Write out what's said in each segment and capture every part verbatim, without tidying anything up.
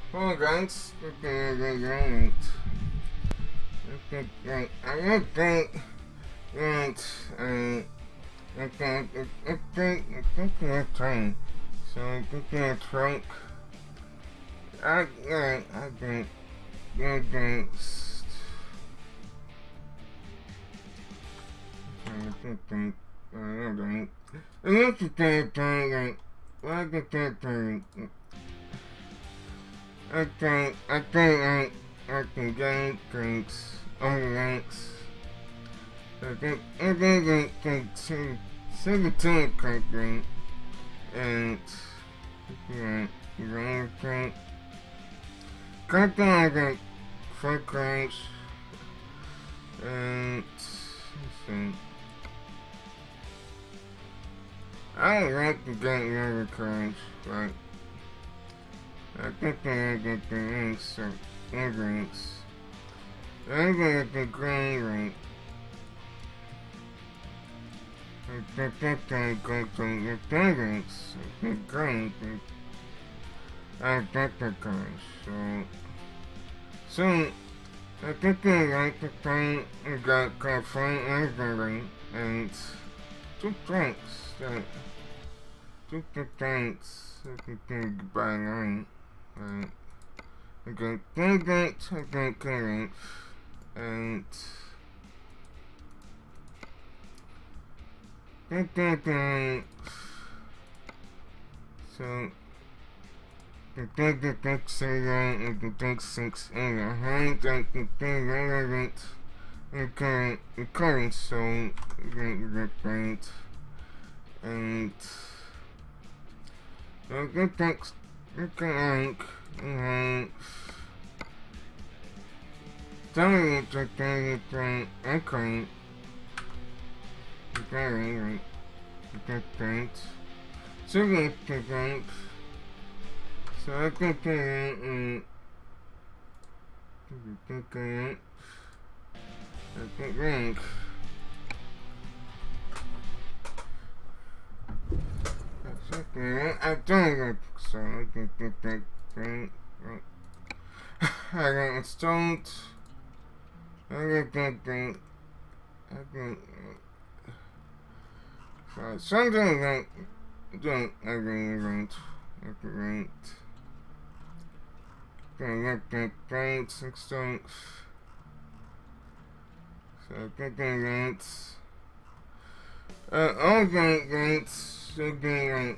Oh, guys. Okay, right. Okay, right. I don't think that I. Okay, I think I think we're trying. So I think we're trying. I yeah, I think you're against. I think I don't. And that's the third thing. Like the third thing. I think I think I I can get drinks on the ranks. I think I think I can seventeen country and yeah, you think country I got four cranks and let's see. I don't like to get younger cranks, but I think I get the ranks or ranks. I get the green rank. I think I go to the parents, the green, I think the cars, so, so, I think I like to play, I got coffee and berry, and two drinks, that, two drinks, I can buy nine, right, I got three drinks, I got currents, and, so, the thing that takes so long and the takes six and a hand that the thing relevant and current, the current so the point and so the text the current and telling it to tell you to I current very right. That's great. So that's great. So I can put it in. That's great. That's great. That's okay. I don't like so I can get that great. I got installed. I got that great. I got. So something like don't agree right. Right. Okay, get that right, six don't. So get that right. Uh all that right should be right.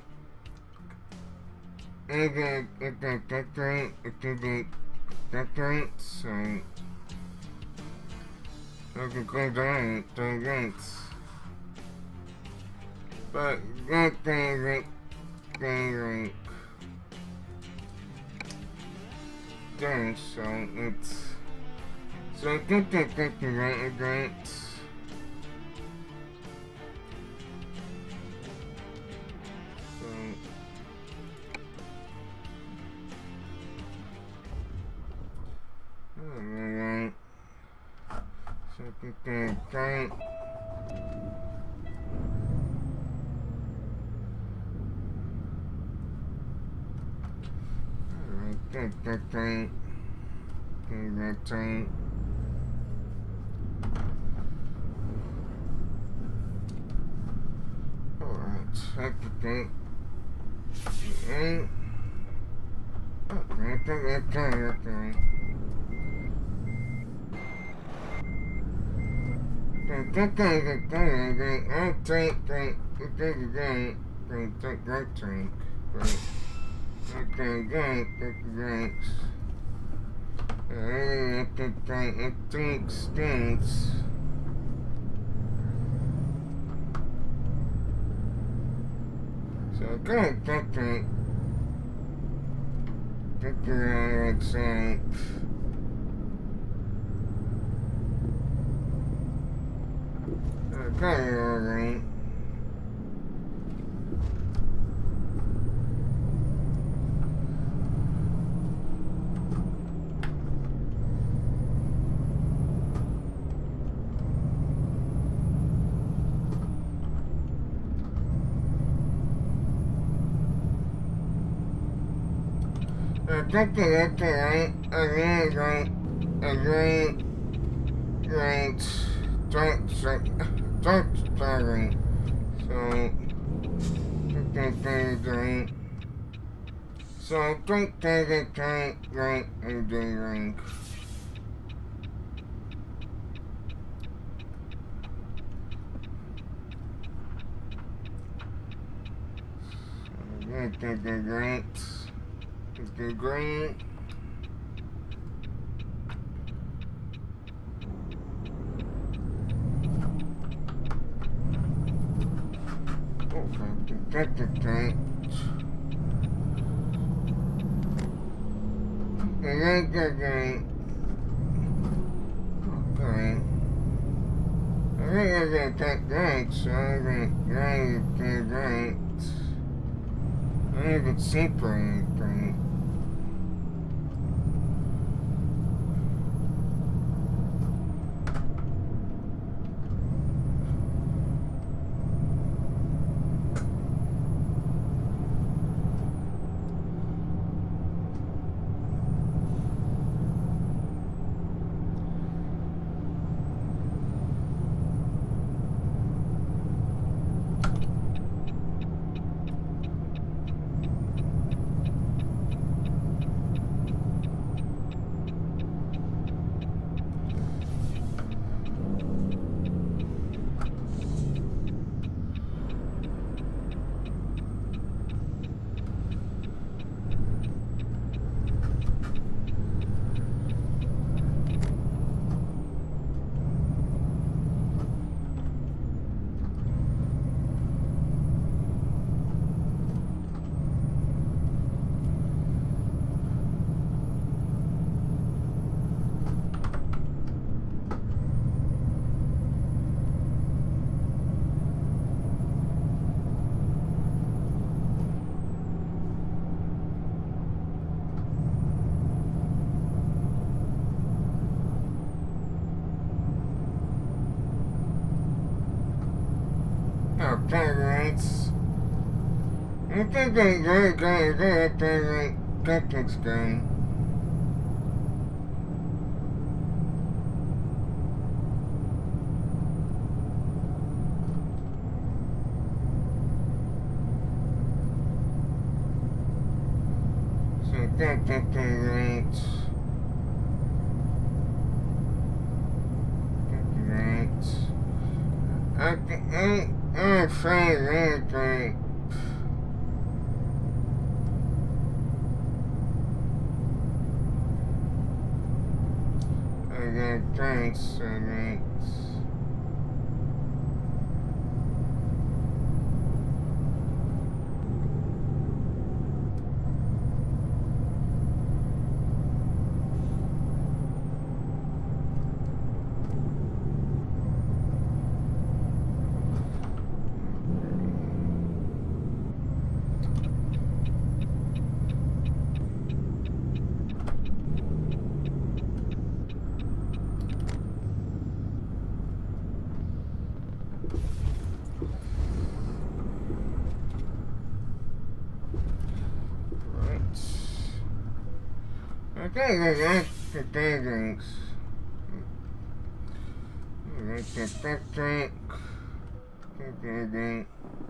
And then get that that right, it could be that right, so I can go down to right. But that thing right thing right there, so it's so I think that that's the right right. So alright. So I think that's right. That that thing, that thing. Alright, that's the thing. And okay, that that thing, that thing. That that thing, that thing, that I'll take that, that thing again, that that that thing, but. Okay, good, that's great. I think it thinks stinks. So I can't take it. Take it outside. Okay, alright. I think they looked right. I really don't agree. Right. Don't don't starting. So okay, great. So don't take it great, great, and do rank. Great, great, great, great. Let's do great. Okay, great, great, great. Great, great, great. Okay. I think I'm gonna take great, so I'm gonna great, great, great. I don't even see anything. Okay, right. I think I'm very good. Good, good, good. That looks good. So that, that, that, right. Right. Okay, I, I'm afraid of that. I got drinks, so right. Okay, that's the drinks. That's the first drink. Second drink.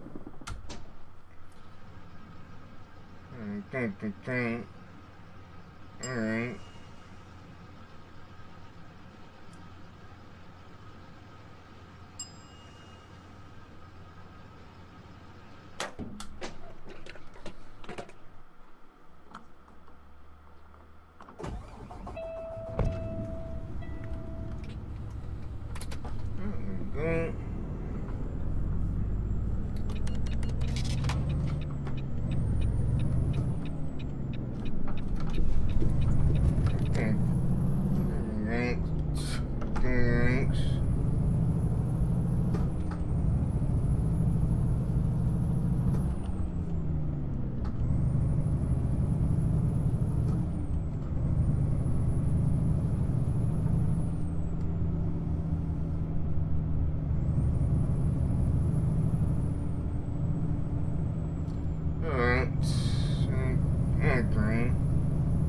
And take the drink. Alright. Good. Okay. Thanks. Thanks. Alright, so, I agree.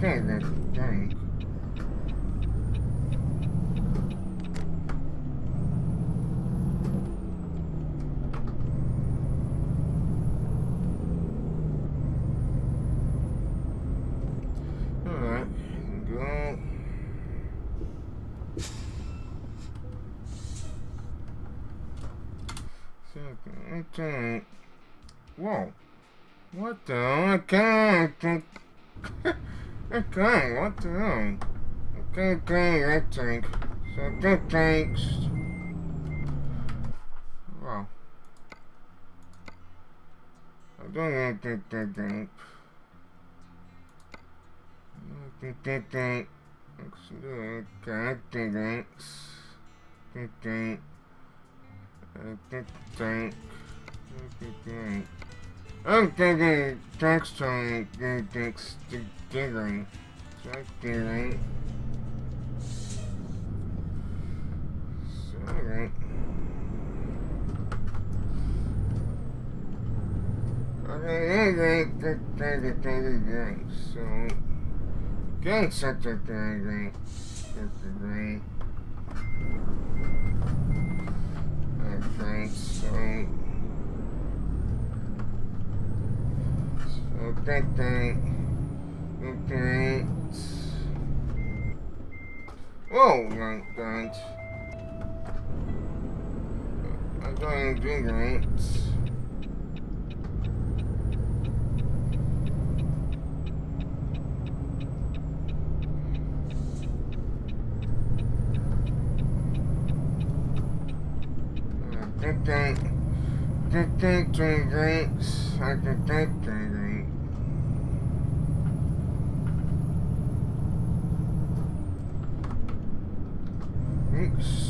think that's the thing. Alright, go. Second, okay. Whoa. What the hell? I can't. Okay, what the hell? Okay, okay, I think. So, that thanks. Wow. I don't want to think that thing. I think that thing. Okay, I think thanks. I think. I think thanks. I think thanks. I'm thinking text on thinks diggering. Check diggering. Sorry. Okay, diggering. So, getting such a diggering. Disagree. Okay, so. Okay, okay. Whoa, my God. I'm going to do that. Okay, okay, two drinks. I can take two drinks. Oops.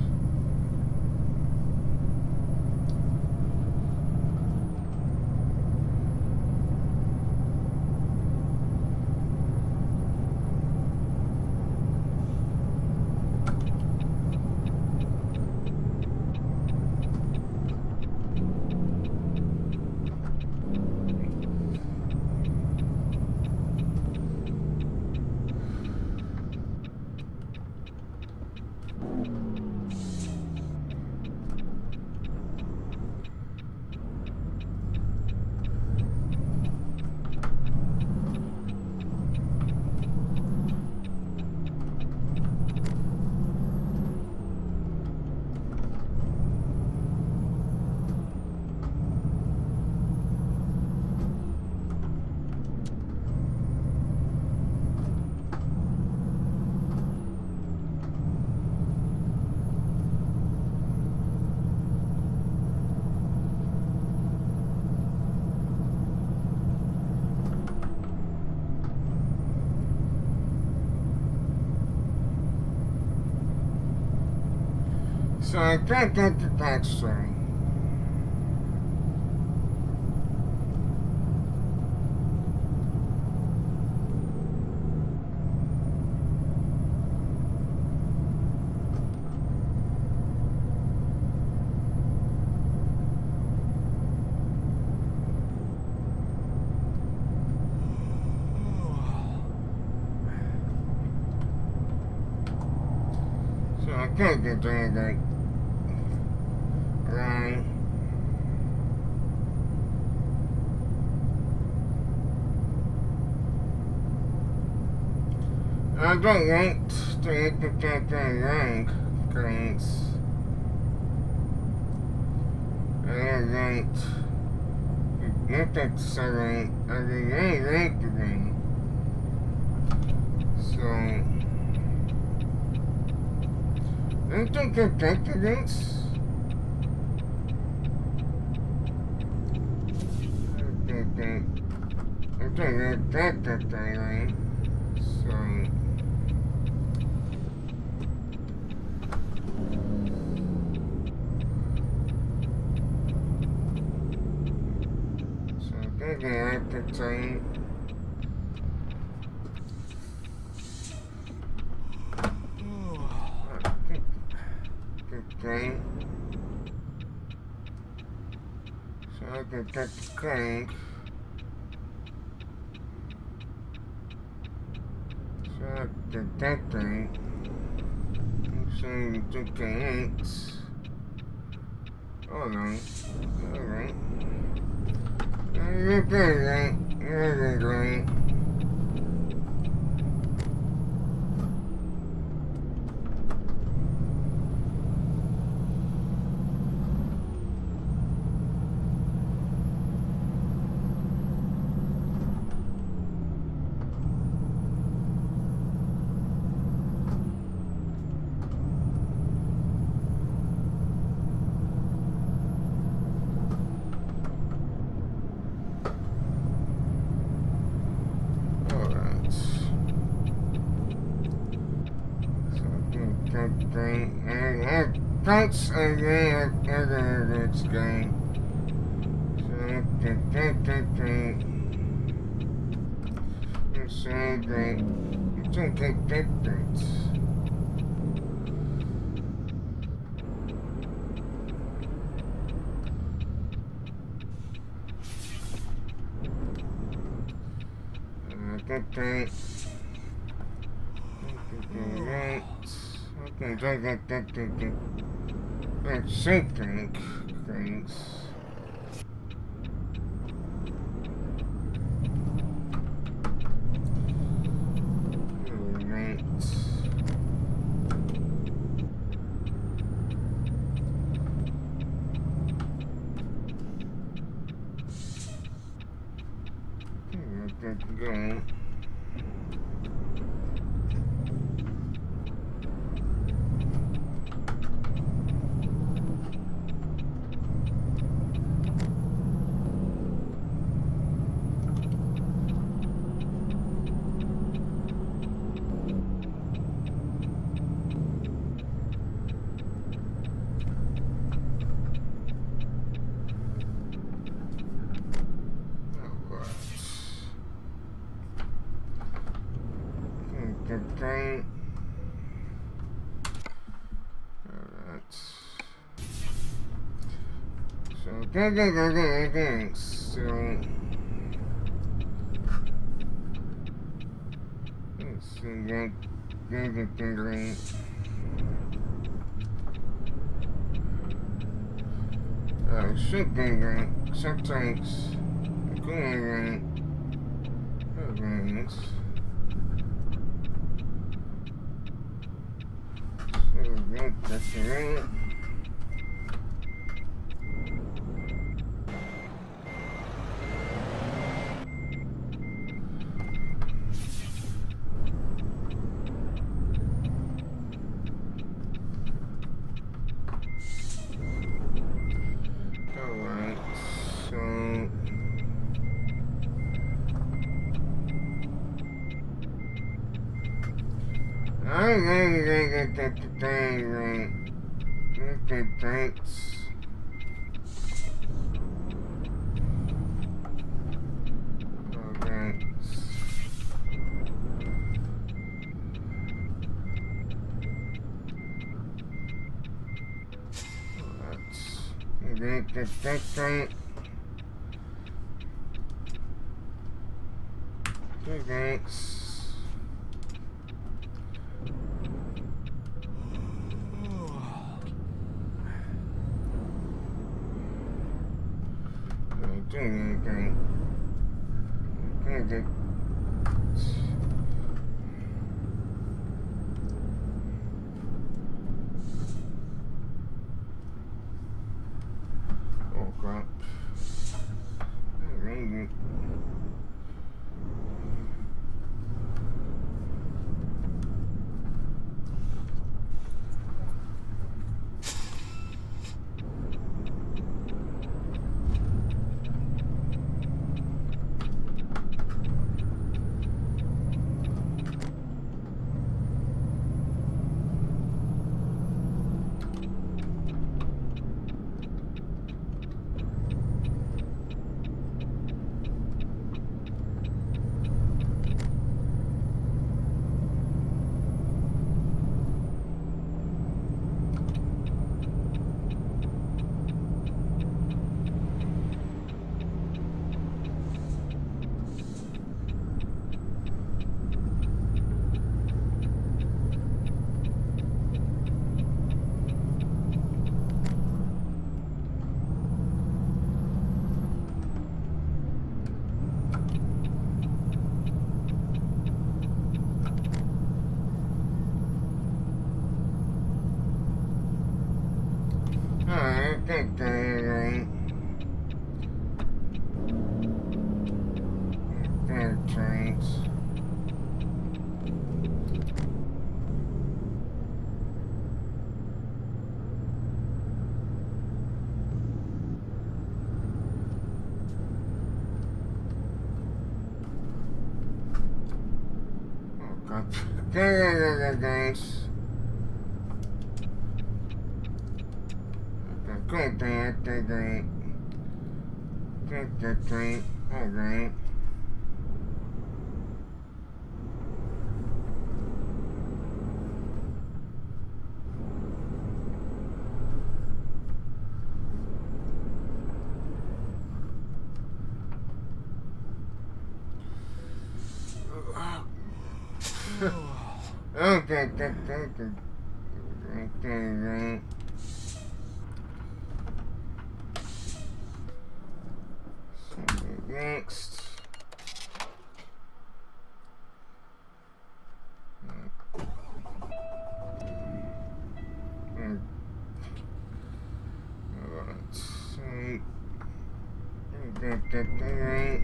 So I can't get the text thing. So I can't get anything. Right. I don't want to look at that thing wrong, because I don't want to look at something I don't want to do. So, I think I take this. I think I take that thing, so. Maybe I could say good thing. So I could get the crank. detecting. So detects. Hold on. Alright. Alright. That's a real it's game. So great. Don't take difference. Okay, okay, that's something things. Alright. Go. Okay. Alright. So, go, go, go, go, go. So, let's see that. Go, go, go, go. Uh, should go right. Sometimes, going right. Alright. That's right. Alright, so I'm gonna get the thing right. Okay, thanks. Okay. Let's get the thing right. Okay, thanks. Doing anything. Okay. Oh crap. Alright. drinks. Drink, drink, drink, drink. Drink, drink, drink. Alright. Okay, okay, okay. Okay, next. Alright.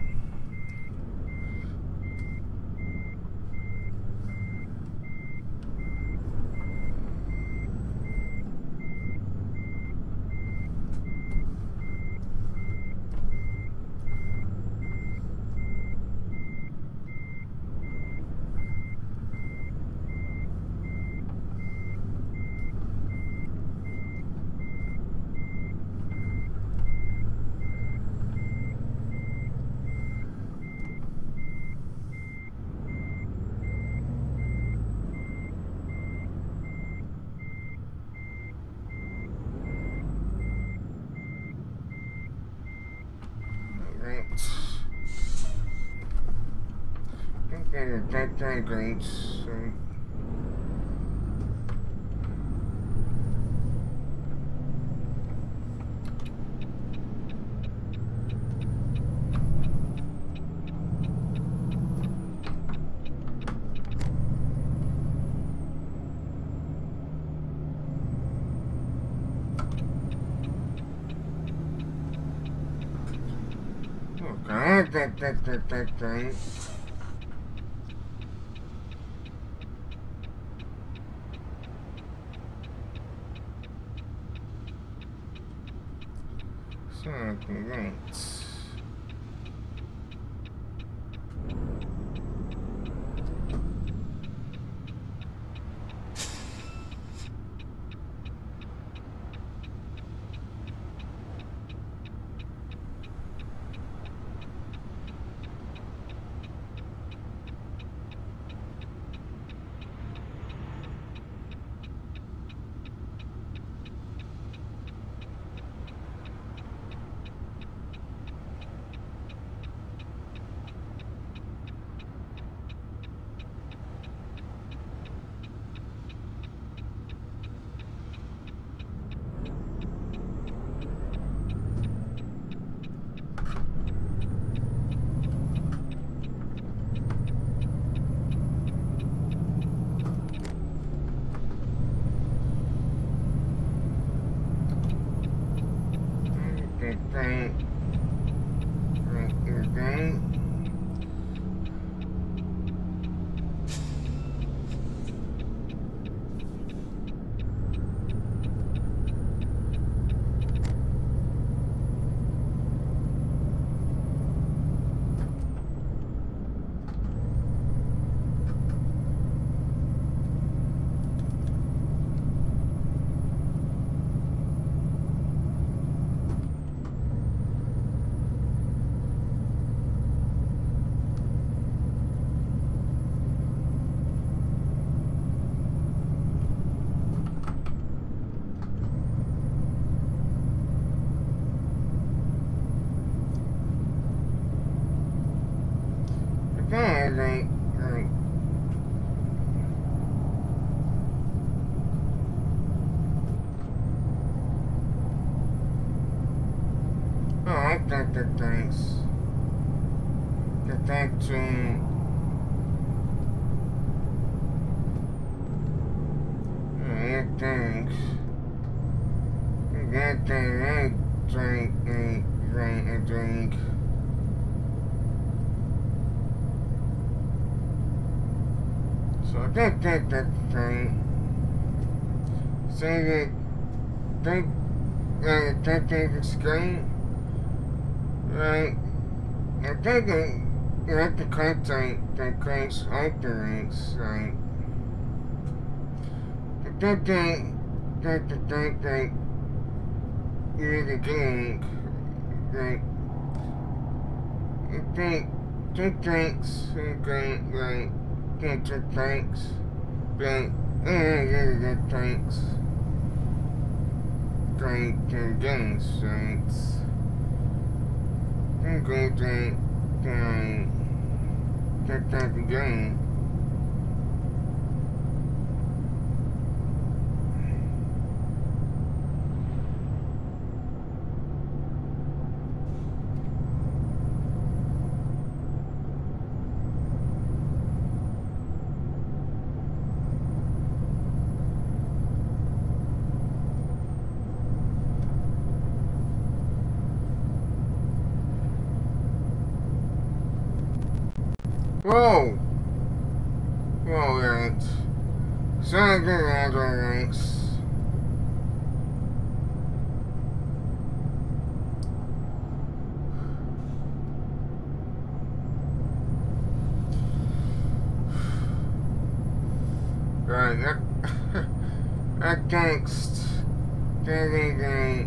Okay, that that great. So okay, that that that that great. So great. Right, right, here, right. Okay, right, right. Oh, I got the thanks. Get that to Alright, thanks. Get that right, drink, right, right, a drink. So I got that, that thing. So that, that, uh, that thing is great. Right. I think it, you have to contact the case operates, like, the thing that the thing that you're doing, like, I think two things are great, like, two two things, but I don't really good things. Great to games, so it's I'm going to um, get that again. Whoa! Whoa, that's Santa ranks. Right, that, that text, that is a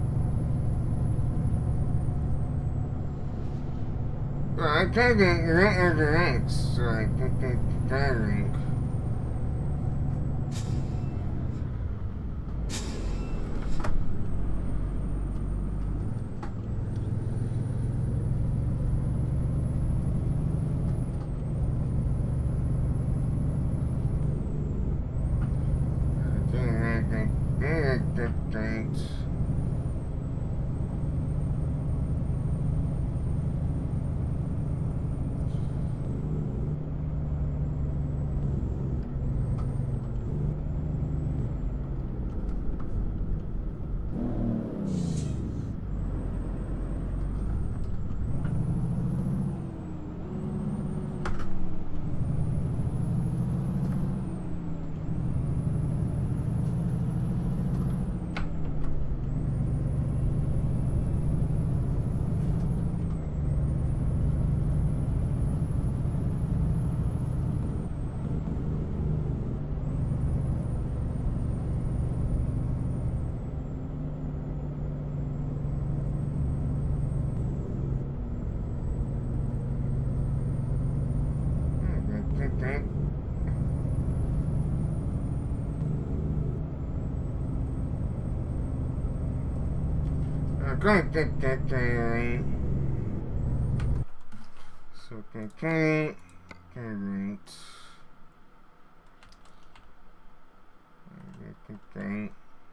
well, I think that you don't have the ranks, like, the, the, the rank. Great, that, that, that, so, okay, great, okay,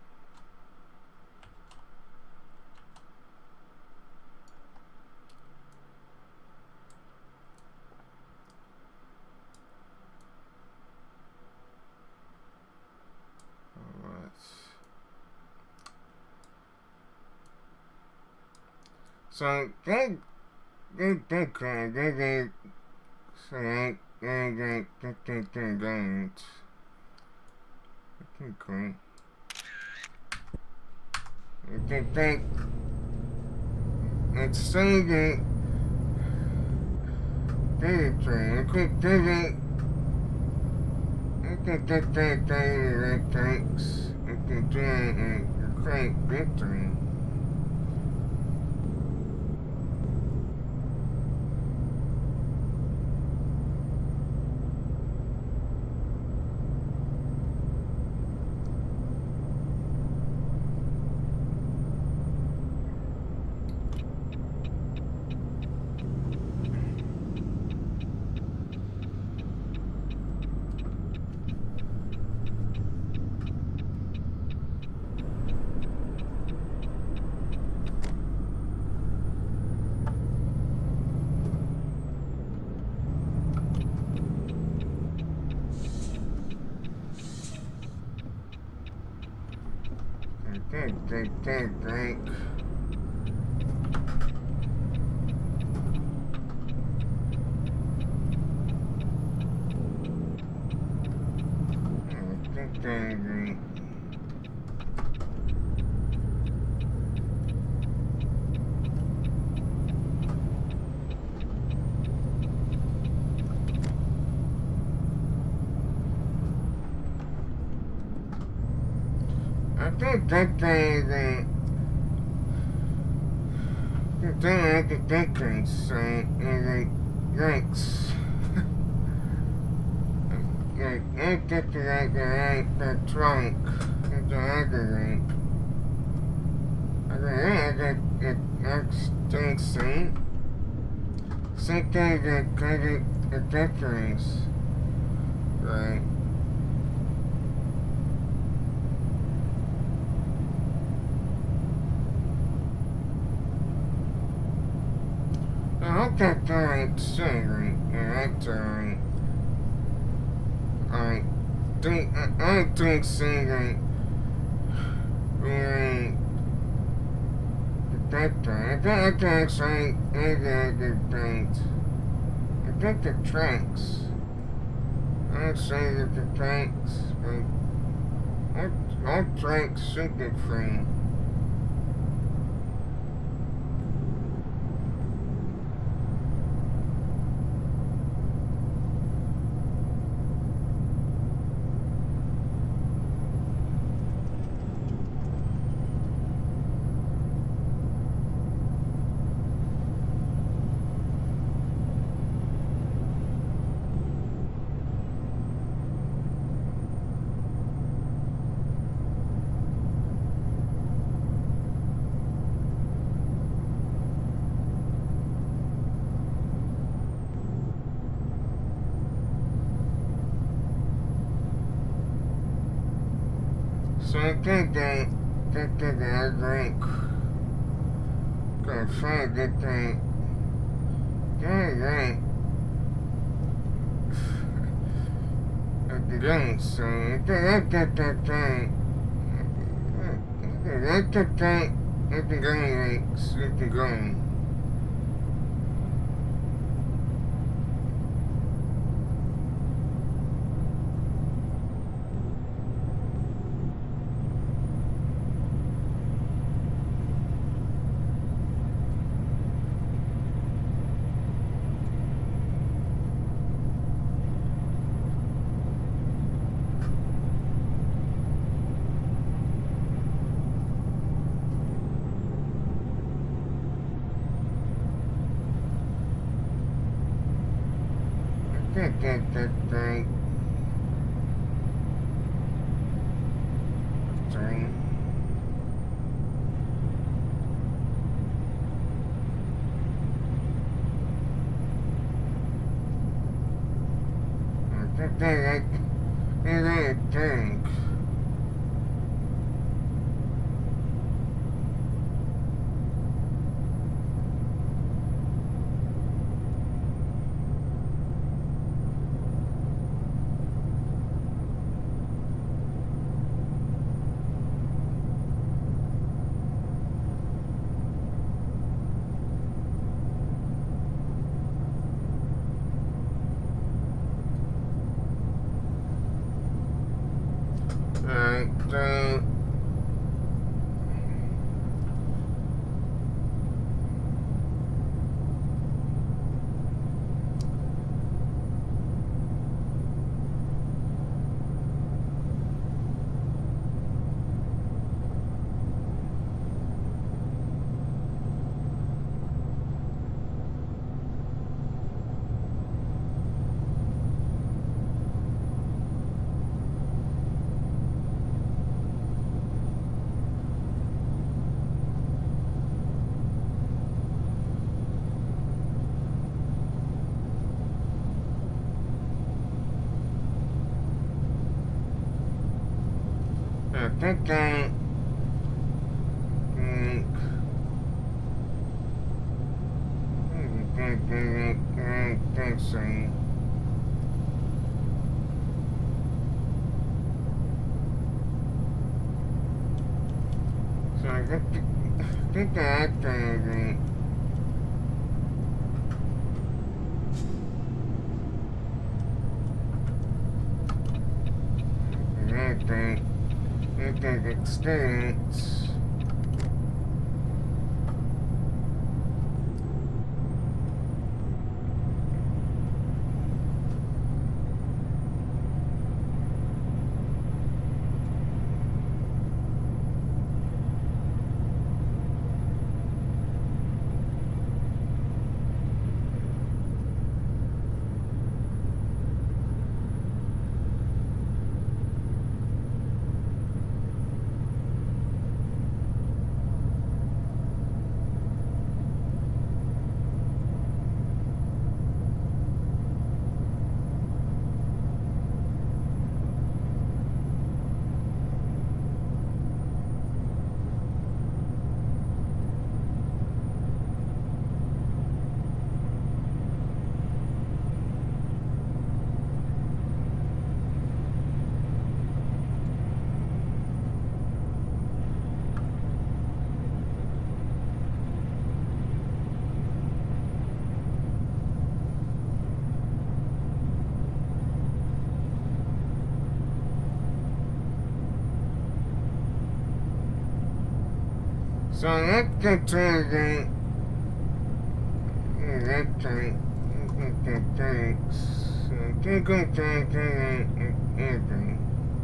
alright. So they they they cry, they they so they they they they they they don't. Okay. They they it's so that they try. Okay, they they okay they they they they thanks. Okay, they a great victory. Think, think, think, think. Think, think, think. think that thing that the thing I could think of, so like yikes. Like I get to like the like the trunk of the aggregate. I mean I got it that's don't see. Sometimes I got it the difference. Right. I hope that's alright too, right? Yeah, that's alright. I think, I, I don't see that, like, that time. I think I can actually, maybe I did that. I think the tracks. I'd say that the tracks, but all, all tracks should be free. So I think that, that, that, that I drink, gonna find that thing, that, that, at the gun, so I think that, that, that thing, that, that thing, at the gun, like, at the gun. That, that, that, that. Sorry. That, that, that, that, that, tank. Alright, so I think I think I think I think so. So I think I think I think I think I think experience. So let's get to the that tank. That tanks. So take a tank and everything.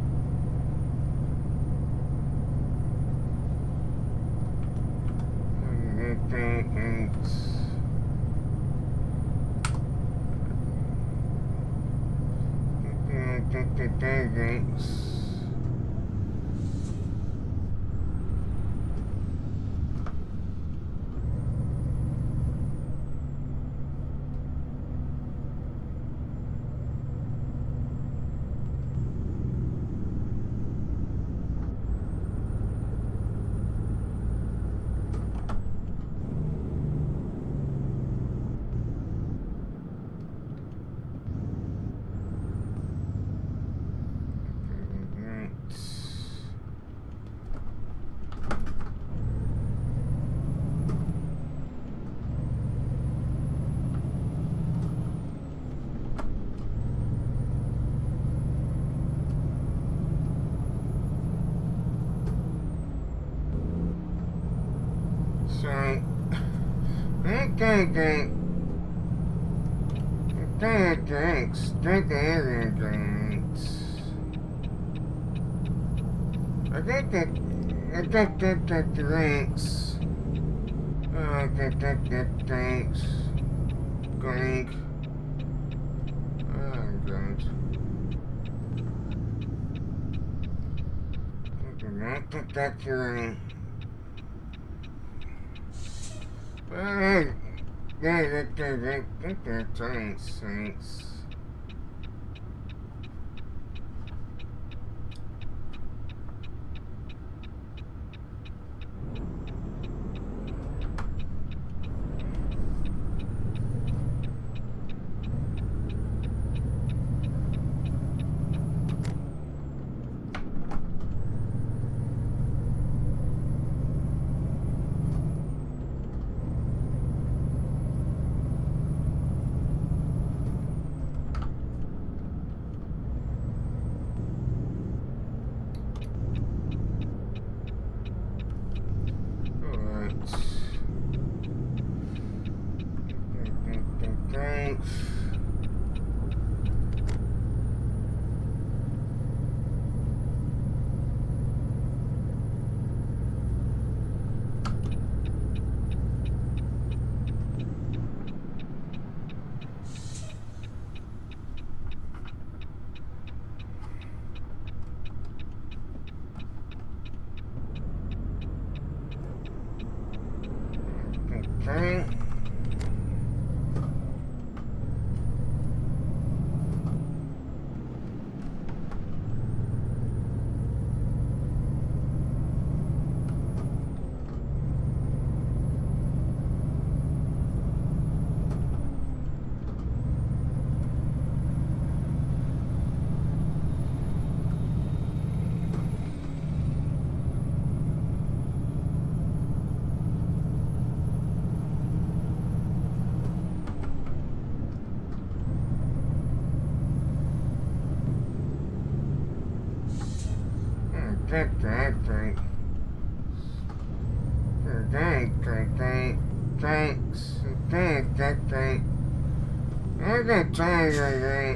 That tanks. That tanks. So, I think that the drinks, drink the other drinks. I think that, I think that the drinks, oh, I think that the drinks, drink, oh, God. I think that's right. Well, yeah, that, that, that, that, that giant sinks. Okay. That, that, that, that, that, that, thanks, that, that, that, I got tired of that.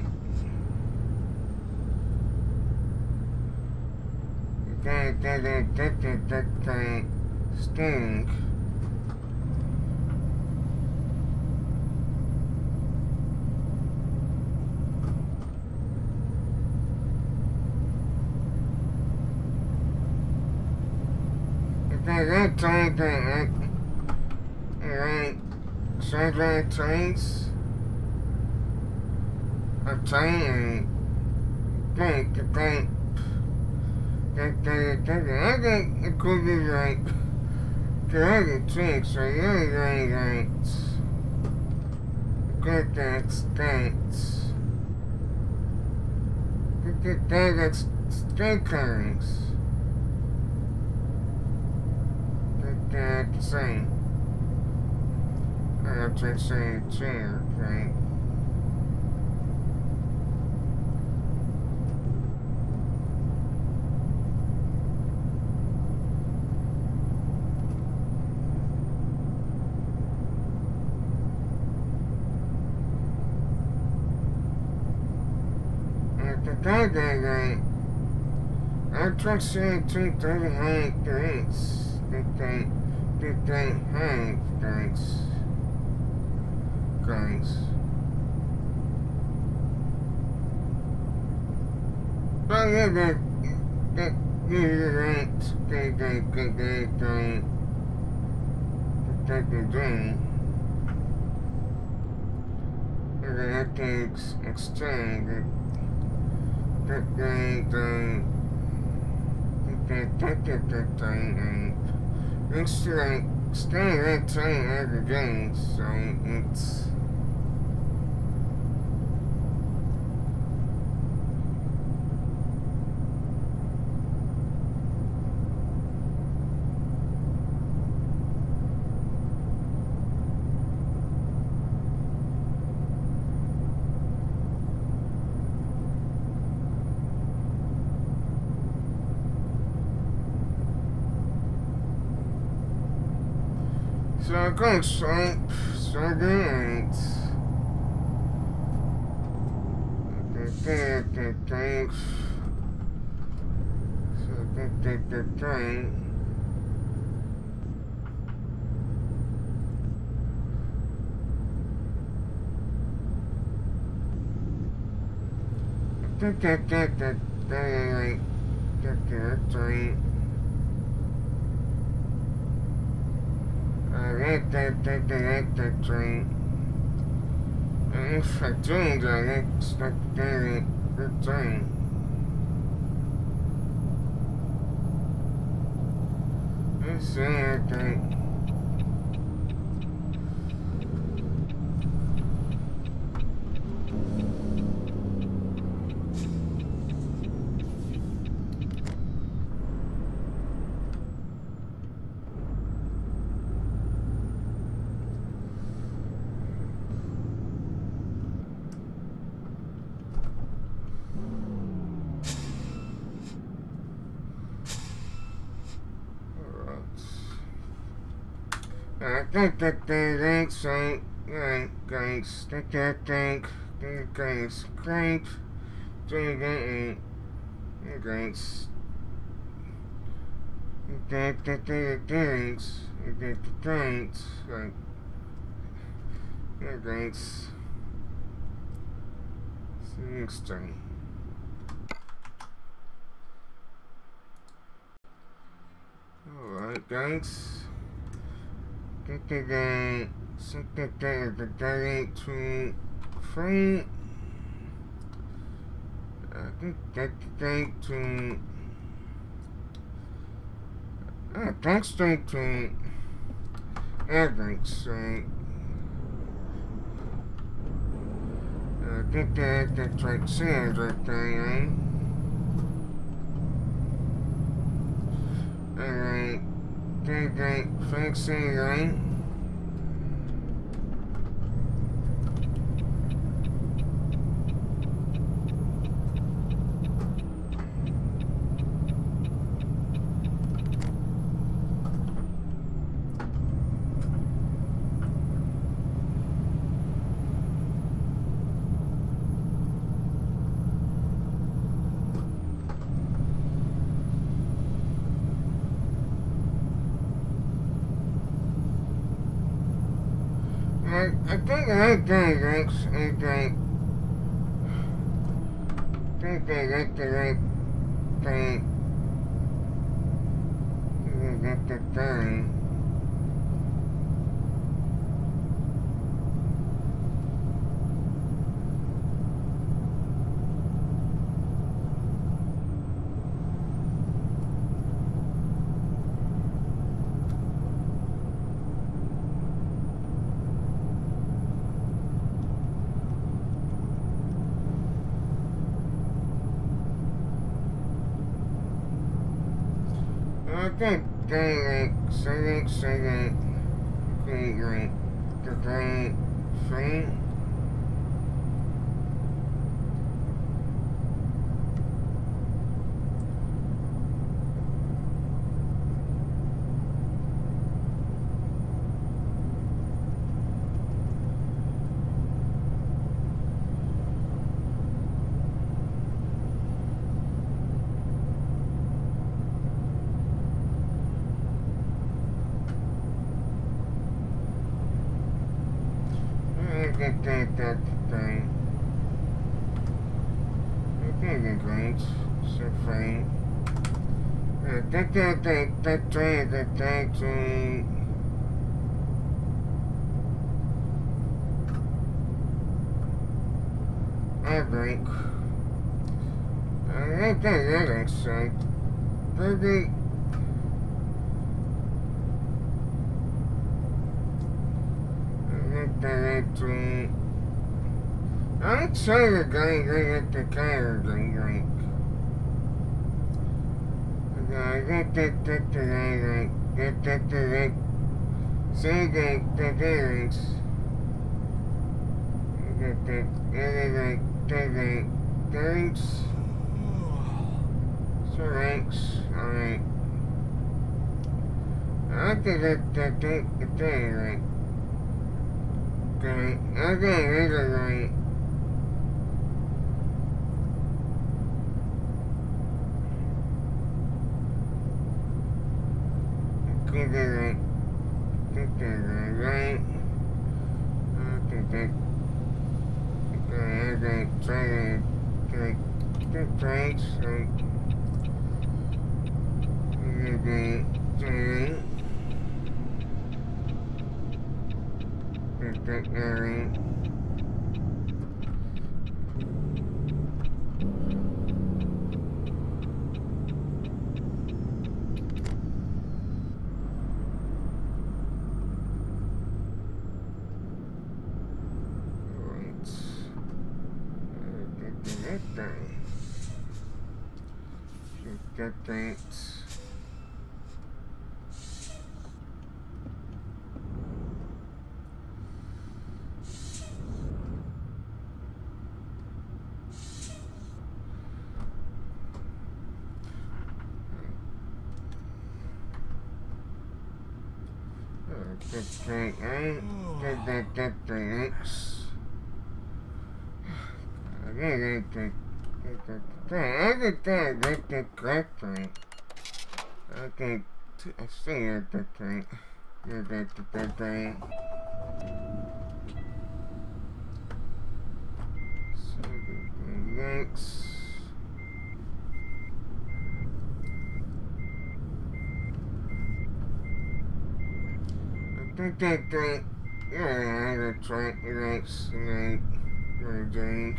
That, that, that, that, that, that, that, stink. That tank, that, that, so that tanks, a tank, tank, the tank, that, that, that, I think it could be like, the other tanks, so the other tanks, good that's tanks, that, that, that's straight tanks. That same. I have to say chair, right? Okay, I tried saying two thirty-nine drinks. Fifteen, fifteen, hey, drinks. Drinks. But yeah, that, that, you drinks, they, they, they, they, they, they, they, drink. And then I can exchange it. That, they, they, it's like staying that time every day, so it's so I go sleep, so good. Thanks. So the thing. That that that that that that that that that that that that that train. And if I do that, it's not that that train. It's that that. I think that they think so. Yeah, guys, that that think, guys, great. Doing that, guys. That that they thanks, that the thanks, like, yeah, guys. See you next time. Alright, guys. I think that something that is the day to free. I think that the day to uh, thanks to to Evans. So I think that that's right. Sounds right there. Alright. Think that fixing right. I, I think I think that's I think I think that's the right thing. That's the thing. I think they like say they say that okay like the right thing. that that that thing. Okay, the great. So fine. That that that that that that that that I drink. I think that looks so. Maybe. I think that to. I'm sorry, the guy got the car drink. I get that that that that that that say that that that that that that that thanks. So thanks. Alright. I think that that that that that okay. Okay, that's right. Okay, that's right. That's right. I think that. Okay, okay, try to take thanks. Okay, okay, try to take area. That thanks. That thanks. That that that thanks. I think that. I think that that's the correct thing. I think I see it that thing. That that that thing. So next. I think that thing. Yeah, that's right. Next, and then drink.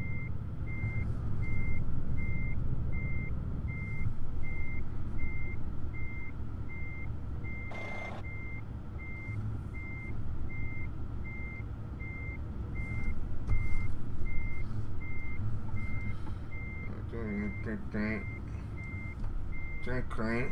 That that that right.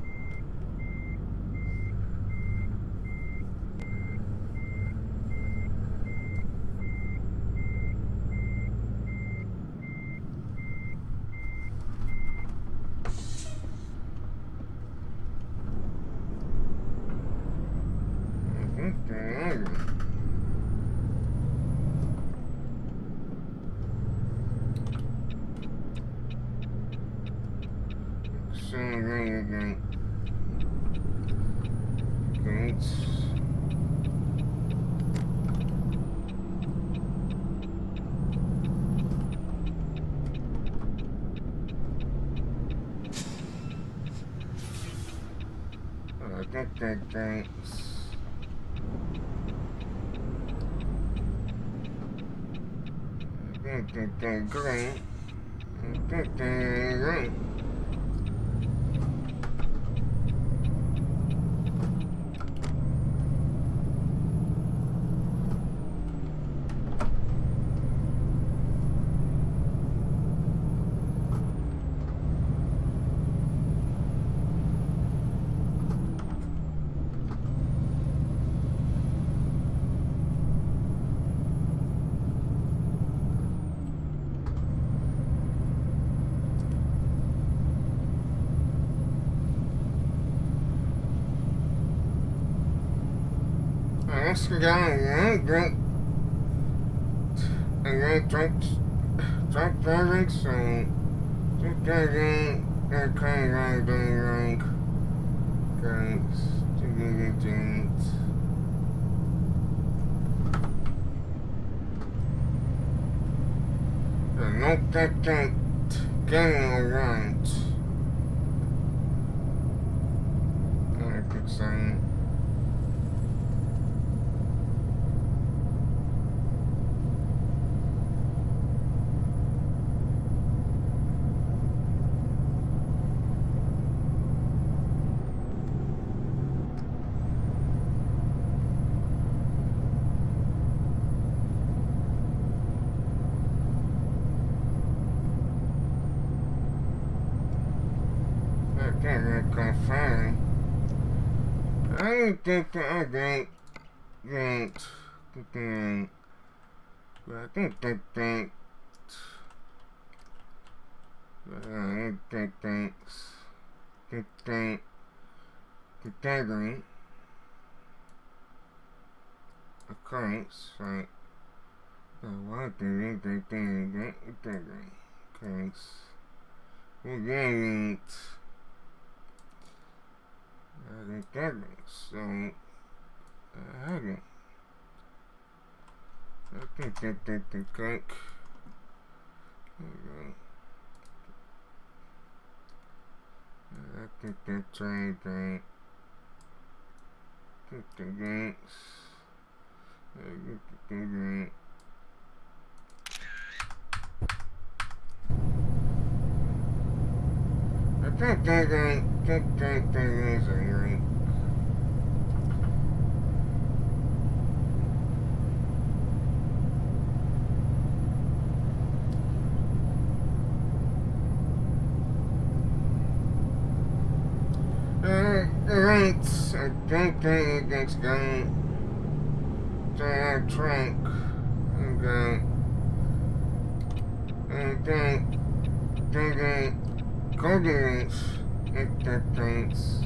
That that thanks. That that that great. That that great. That's the guy, yeah, great. And they drink, drink driving, so drink driving, that kind of guy doing like, guys, to get it drinks. Nope, that ain't getting around. I could say. Confirm. I don't think that I don't think that but I think that think but I don't think thanks that think that daggering occurrence right the one thing that thing that daggering occurrence we get I think that makes so I haven't. I think that that the crank. Okay. I think that train thing. I think the ganks. I think the gank. I think that ain't, that that that is a right. Uh, the ranks, I think that it's going to have trunk. Okay. I think, think that coordinates at that things.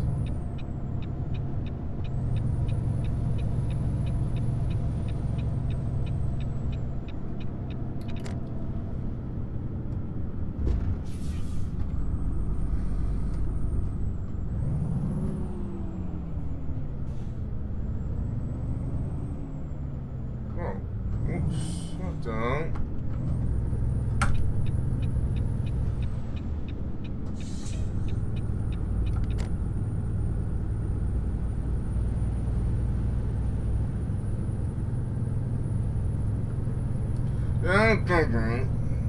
Oh, oops, hold on. Okay, then.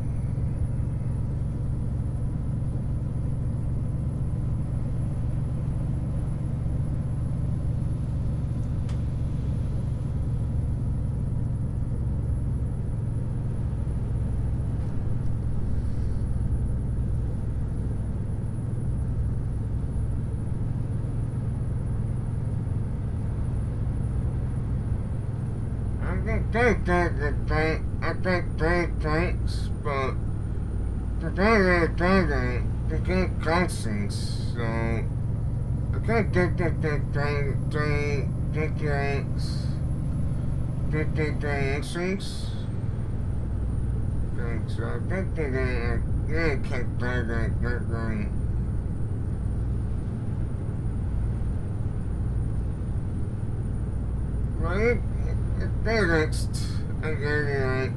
I think that the thing, I think they thinks, but the thing they're thinking, they get constants, so I can't think that they think they think thinks, they think they instincts. So I think they didn't, they can't think that they're going. Right? They're next. I get it right.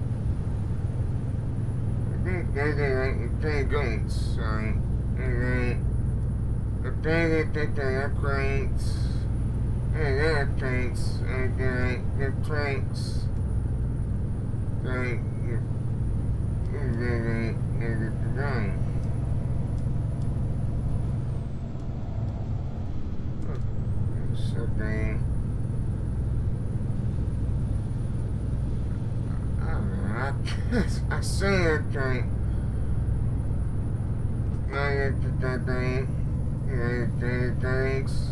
I think they're right. They're going. So, and then the thing that they they're great. And they're tanks. And then the tanks. They, they, they, they're going. So they. I guess I see it like I get to that thing, you know, the things.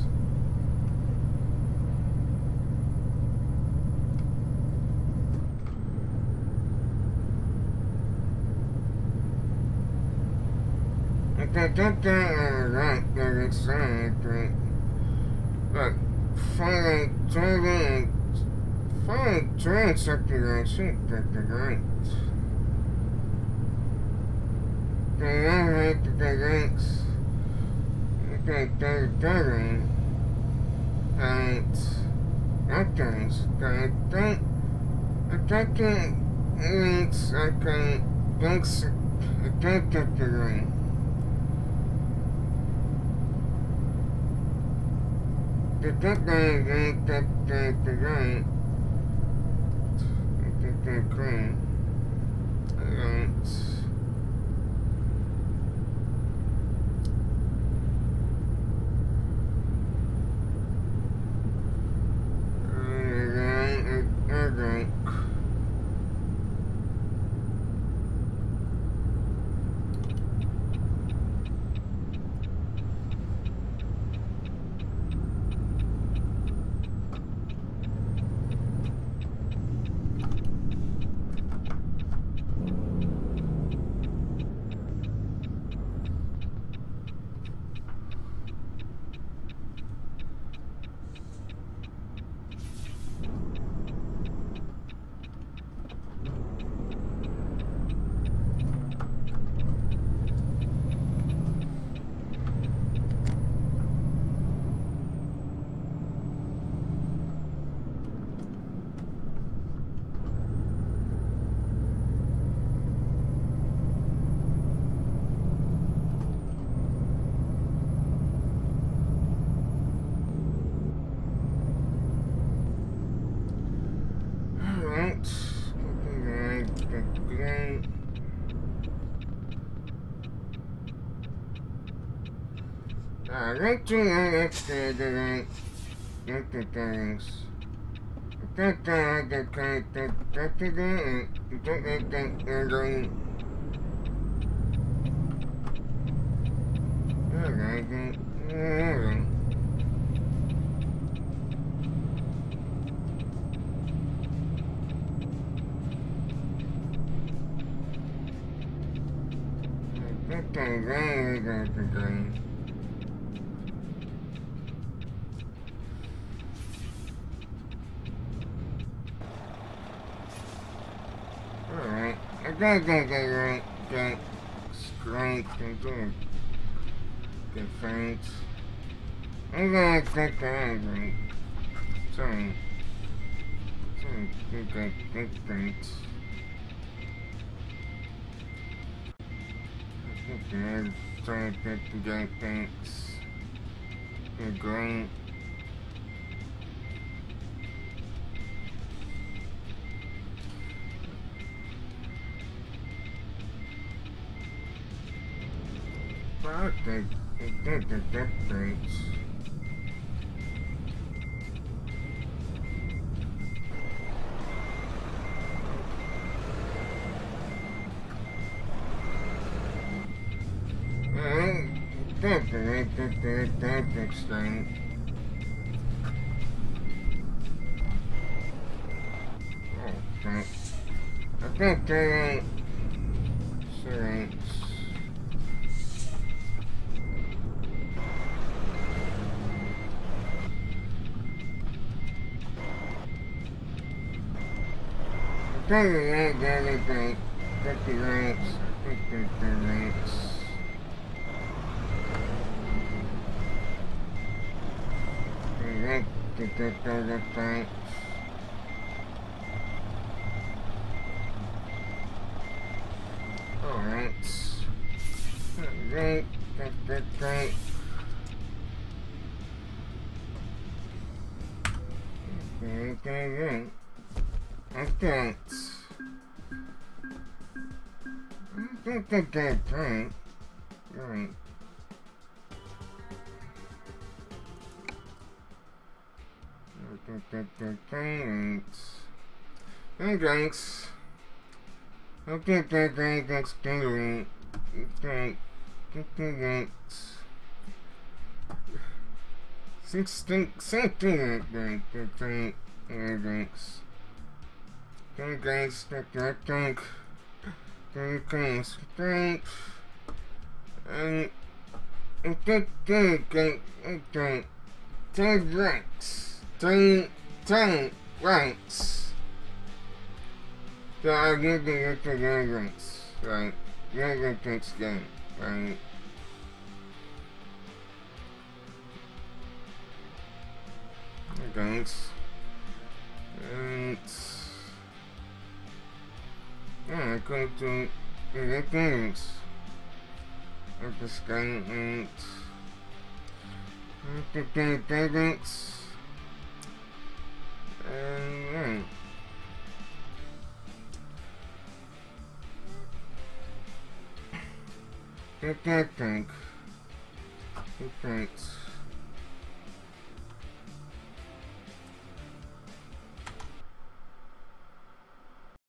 I think that thing is right that it's saying, but finally, totally. Fine, trying something I think that the right. They are right that the ranks. They they're doing. And that things. I think I think it means I can Thanks. Thank you. The good guy, the the the guy, the the green. Alright. Alright. I like to know the things. That that that kind that that that that that that Alright. Alright, I gotta get that right, get strength and do defense. I gotta get that right. Sorry. Sorry, get that defense. Okay, trying to get the guy thanks. Good going. Fuck, they did the death rates. That's the right, that's the that's extent. Oh, fuck. I think they sorry. I think they ain't the other thing. fifty ranks, fifty ranks. Get that other thing. Alright. Alright, that that thing. Okay, okay, I can't. I think that that thing. Right. Thanks. Hey, thanks. Okay, thanks, thanks, thanks, thanks, thanks. Sixteen, seventeen, thanks, thanks, thanks. Thanks, thanks, thanks, thanks, thanks. And, and, thank, thank, thank, thank, thank, thanks. Ten, ten ranks. So I give the extra ranks, right? Yeah, that takes game, right? Thanks. And yeah, I go to thanks. At the sky and thanks. And yeah. Think, think, think. Thanks.